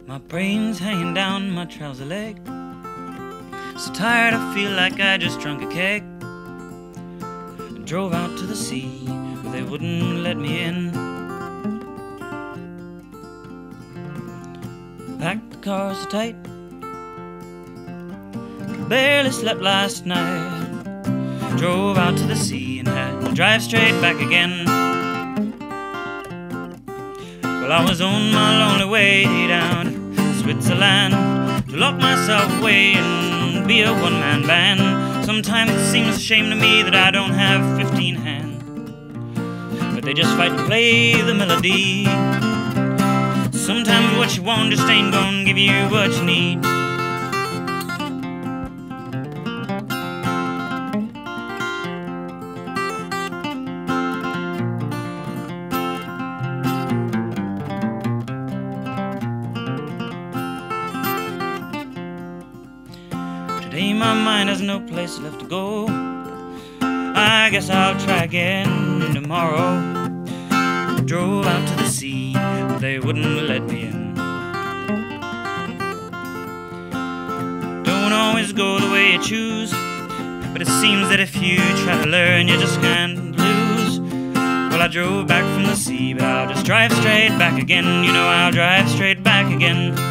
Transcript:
My brain's hanging down my trouser leg. So tired I feel like I just drunk a keg. And drove out to the sea, but they wouldn't let me in. Packed the car so tight, barely slept last night. Drove out to the sea and had to drive straight back again. Well, I was on my lonely way down to Switzerland to lock myself away and be a one-man band. Sometimes it seems a shame to me that I don't have 15 hands, but they just fight to play the melody. Sometimes what you want just ain't gonna give you what you need. Today my mind has no place left to go. I guess I'll try again tomorrow. Drove out to the sea, but they wouldn't let me in. Don't always go the way you choose, but it seems that if you try to learn, you just can't lose. Well, I drove back from the sea, but I'll just drive straight back again. You know I'll drive straight back again.